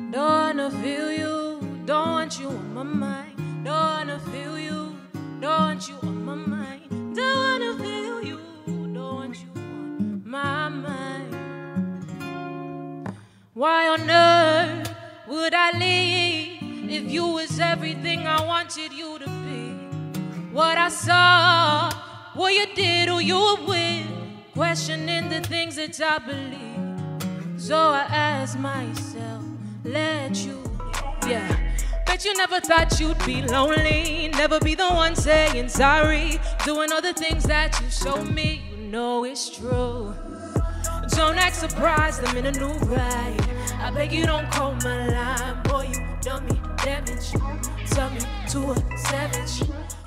Don't wanna feel you, don't want you on my mind. Don't wanna feel you, don't want you on my mind. Don't wanna feel you, don't want you on my mind. Why on earth would I leave if you was everything I wanted you to be? What I saw, what you did, who you were with, questioning the things that I believe. So I asked myself, let you be. Yeah. Bet you never thought you'd be lonely, never be the one saying sorry, doing all the things that you showed me, you know it's true. Don't act surprised, I'm in a new ride. I beg you don't call my line, boy, you done me damage. Turn me to a savage.